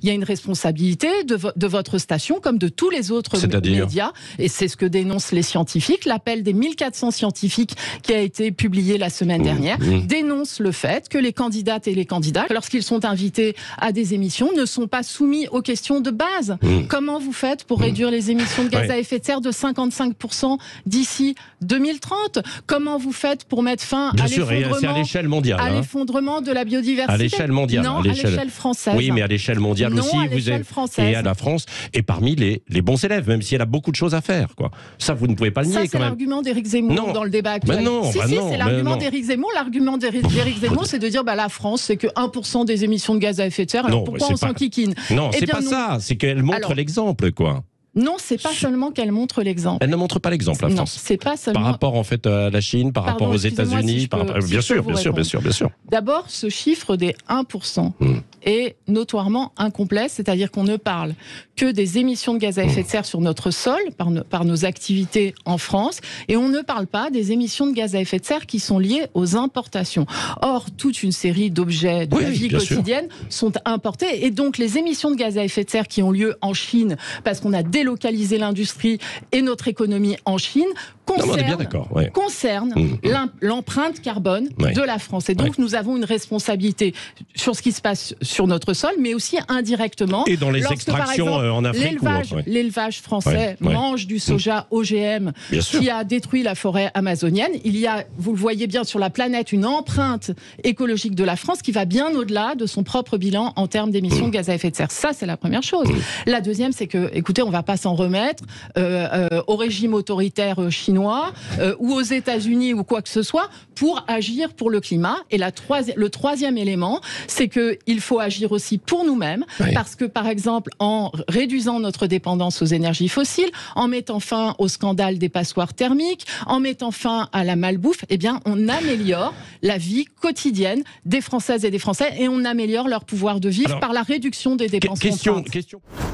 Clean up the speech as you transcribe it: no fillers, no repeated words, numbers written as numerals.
il y a une responsabilité de votre station comme de tous les autres médias, et c'est ce que dénoncent les scientifiques. L'appel des 1400 scientifiques qui a été publié la semaine dernière dénonce le fait que les candidates et les candidats, lorsqu'ils sont invités à des émissions, ne sont pas soumis aux questions de base. Comment vous faites pour réduire les émissions de gaz à effet de serre de 55% d'ici 2030? Comment vous faites pour mettre fin à l'effondrement de la biodiversité? À l'échelle mondiale. Non, à l'échelle française. Oui, mais à l'échelle mondiale non, aussi, vous êtes. Française. Et à la France est parmi les bons élèves, même si elle a beaucoup de choses à faire, quoi. Ça, vous ne pouvez pas le nier, quand même. Ça, c'est l'argument d'Éric Zemmour dans le débat actuel. C'est l'argument d'Éric Zemmour. L'argument d'Éric Zemmour, c'est de dire la France, c'est que 1% des émissions de gaz à effet de serre. Alors pourquoi on s'enquiquine? Non, c'est pas ça. C'est qu'elle montre l'exemple, quoi. Non, c'est pas seulement qu'elle montre l'exemple. Elle ne montre pas l'exemple, la France. Non, c'est pas seulement. Par rapport en fait à la Chine, par rapport aux États-Unis, bien sûr. D'abord, ce chiffre des 1% est notoirement incomplet, c'est-à-dire qu'on ne parle que des émissions de gaz à effet de serre sur notre sol par nos activités en France, et on ne parle pas des émissions de gaz à effet de serre qui sont liées aux importations. Or, toute une série d'objets de la vie quotidienne sont importés, et donc les émissions de gaz à effet de serre qui ont lieu en Chine, parce qu'on a délocalisé l'industrie et notre économie en Chine, concernent l'empreinte carbone de la France. Et donc nous avons une responsabilité sur ce qui se passe sur notre sol, mais aussi indirectement. Et dans les extractions en Afrique. L'élevage français mange du soja OGM qui a détruit la forêt amazonienne. Il y a, vous le voyez bien sur la planète, une empreinte écologique de la France qui va bien au-delà de son propre bilan en termes d'émissions de gaz à effet de serre. Ça, c'est la première chose. La deuxième, c'est que, écoutez, on ne va pas s'en remettre au régime autoritaire chinois ou aux États-Unis ou quoi que ce soit pour agir pour le climat. Et le troisième élément, c'est qu'il faut agir aussi pour nous-mêmes, parce que, par exemple, en réduisant notre dépendance aux énergies fossiles, en mettant fin au scandale des passoires thermiques, en mettant fin à la malbouffe, eh bien, on améliore la vie quotidienne des Françaises et des Français, et on améliore leur pouvoir de vivre par la réduction des dépenses contraintes.